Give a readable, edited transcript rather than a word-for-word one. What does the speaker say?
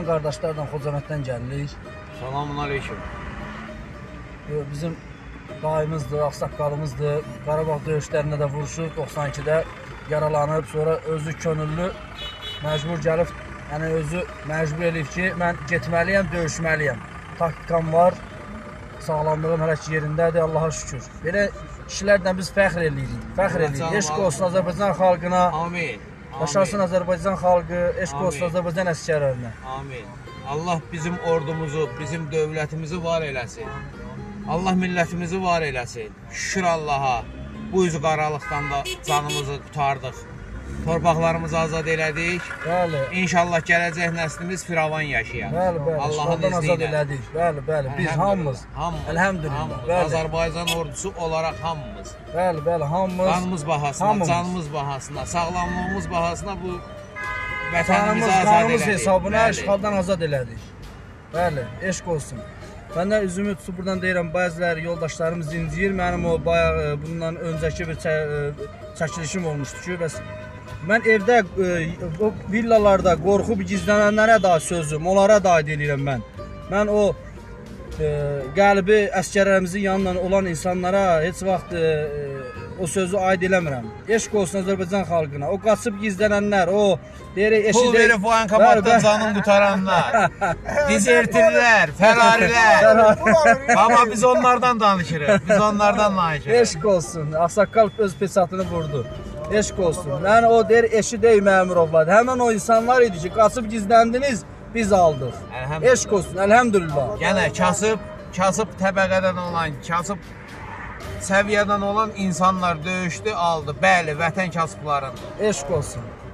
Cavan qardaşlarla Xocavənddən gəlirik. Selamun aleyküm. Bizim dayımızdır, ağsaqqalımızdır. Qarabağ döyüşlərində də vuruşub, 92-də yaralanıb, sonra özü könüllü məcbur gəlib, yəni özü məcbur eləyib ki, mən getməliyəm, döyüşməliyəm. Taktikam var, sağlamlığım hələ ki yerindədir, Allaha şükür. Belə kişilərlə biz fəxr eləyirik, Eşq olsun Azərbaycan xalqına, Amin. yaşasın Azərbaycan xalqı, eşq olsun Azərbaycan əsgərlərinə. Amin. Allah bizim ordumuzu, bizim dövlətimizi var eləsin. Allah millətimizi var eləsin. Şükür Allaha. Bu üzü qaralıqdan da canımızı qutardıq. Torpaqlarımızı azad elədik. Bəli. İnşallah gələcək nəslimiz firavan yaşayar. Bəli, bəli. Allahın azad izni ilə. elədik. Bəli. Biz hamımız. Elhamdülillah. Bəli. Azərbaycan ordusu olaraq hamımız. Bəli, hamımız. Qanımız bahasına, hamımız. canımız bahasına, sağlamlığımız bahasına bu vətənimizi azad Qanımız elədik. hesabına işğaldan azad elədik. Bəli, eşq olsun. Məndən üzümü tutub buradan deyirəm, bəziləri yoldaşlarımız inciyir. Mənim o bayaq bundan öncəki bir çəkilişim olmuşdu ki, bəs mən evdə o villalarda qorxub gizlənənlərə da sözüm, onlara da aid edirəm mən. Mən o qəlbi əsgərlərimizin yanından olan insanlara heç vaxt o sözü aid eləmirəm. Eşq olsun Azərbaycan xalqına. O qaçıb gizlənənlər, o deyir Pul verib bankomatdan canım qutaranlar, dizertirlər, fərarilər. Amma biz onlardan danışırıq. Biz onlardan danışırıq. Eşq olsun. Ağsaqqal öz pesatını vurdu. Eşq olsun. Yəni o deyir eşi deyil Məmurovlar. Həmin o insanlar idi ki, qaçıb gizləndiniz, biz aldıq. Eşq olsun. Elhamdülillah. Yəni kasıb təbəqədən olan, kasıb səviyyədən olan insanlar döyüşdü, aldı. Bəli, vətən kasıblarındır. Eşq olsun.